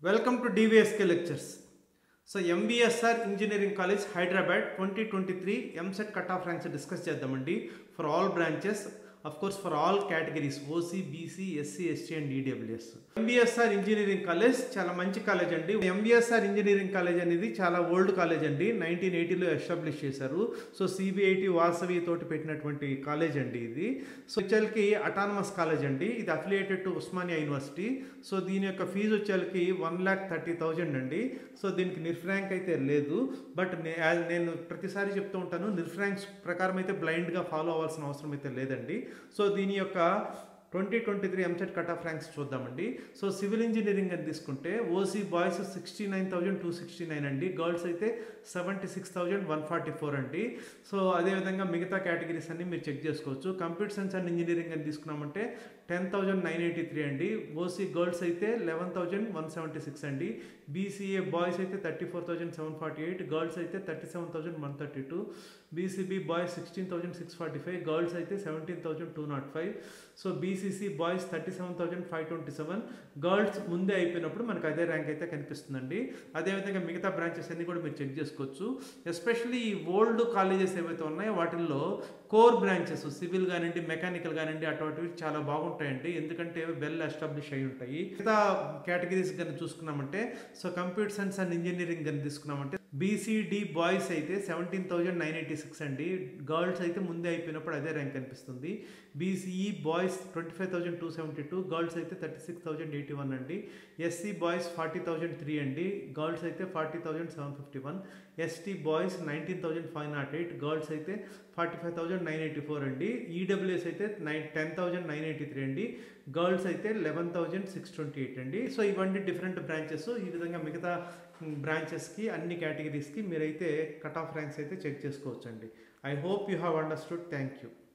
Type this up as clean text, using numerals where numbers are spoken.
Welcome to DVSK lectures. So MBSR Engineering College Hyderabad 2023 MSET cutoff ranks discuss చేద్దామండి for all branches, of course for all categories OC, BC, SC, ST and EWS. MBSR engineering college చాలా మంచి college అండి. MBSR engineering college అనేది చాలా old college అండి. 1980లో establish చేశారు. So CBIT Vasavi తోటి పెట్టినటువంటి కాలేజ్ అండి ఇది. సో వచ్చేకి అటానమస్ కాలేజ్ అండి. ఇది affiliated to Osmania university. So దీని యొక్క ఫీజు వచ్చేకి 1,30,000 అండి. సో దీనికి నిర్ఫ్రాంక్ అయితే లేదు, బట్ నేను ప్రతిసారి చెప్తూ ఉంటాను, నిర్ఫ్రాంక్స్ ప్రకారం అయితే బ్లైండ్గా ఫాలో అవ్వాల్సిన అవసరం అయితే లేదండి. సో దీని యొక్క 2023 ఎంసెట్ కట్ ఆఫ్ ర్యాంక్స్ చూద్దామండి. సో సివిల్ ఇంజనీరింగ్ అని తీసుకుంటే ఓసీ బాయ్స్ 69,269 అండి, గర్ల్స్ అయితే 76,144 అండి. సో అదేవిధంగా మిగతా కేటగిరీస్ అన్ని మీరు చెక్ చేసుకోవచ్చు. కంప్యూటర్ సైన్స్ అండ్ ఇంజనీరింగ్ అని తీసుకున్నామంటే 10,983 అండి, ఓసీ గర్ల్స్ అయితే 11,176 అండి, బీసీఏ బాయ్స్ అయితే 34,748, గర్ల్స్ అయితే 37,132, బీసీబీ బాయ్స్ 16,645, గర్ల్స్ అయితే 17,205. సో బీసీసీ బాయ్స్ 37,527, గర్ల్స్ ముందే అయిపోయినప్పుడు మనకు అదే ర్యాంక్ అయితే కనిపిస్తుందండి. అదేవిధంగా మిగతా బ్రాంచెస్ అన్ని కూడా మీరు చెక్ చేసుకోవచ్చు. ఎస్పెషల్లీ ఈ ఓల్డ్ కాలేజెస్ ఏవైతే ఉన్నాయో వాటిల్లో కోర్ బ్రాంచెస్ సివిల్ కానివ్వండి, మెకానికల్ కానివ్వండి, అటువంటివి చాలా బాగుంటాయండి, ఎందుకంటే వెల్ ఎస్టాబ్లిష్ అయి ఉంటాయి. మిగతా కేటగిరీస్ కనుక చూసుకున్నామంటే, so computer science and engineering కనుక తీసుకున్నామంటే బీసీడీ బాయ్స్ అయితే 17,986 అండి, గర్ల్స్ అయితే ముందే అయిపోయినప్పుడు అదే ర్యాంక్ కనిపిస్తుంది. బీసీఈ బాయ్స్ 25,272, గర్ల్స్ అయితే 36,081 అండి, ఎస్సీ బాయ్స్ 40,003 అండి, గర్ల్స్ అయితే 40,751, ఎస్టీ బాయ్స్ 19,508, గర్ల్స్ అయితే 45,984 అండి, ఈడబ్ల్యూఎస్ అయితే 10,983 అండి, గర్ల్స్ అయితే 11,628 అండి. సో ఇవన్నీ డిఫరెంట్ బ్రాంచెస్. ఈ విధంగా మిగతా బ్రాంచెస్కి అన్ని కేటగిరీస్కి మీరైతే కట్ ఆఫ్ ర్యాంక్స్ అయితే చెక్ చేసుకోవచ్చు అండి. I hope you have understood. Thank you.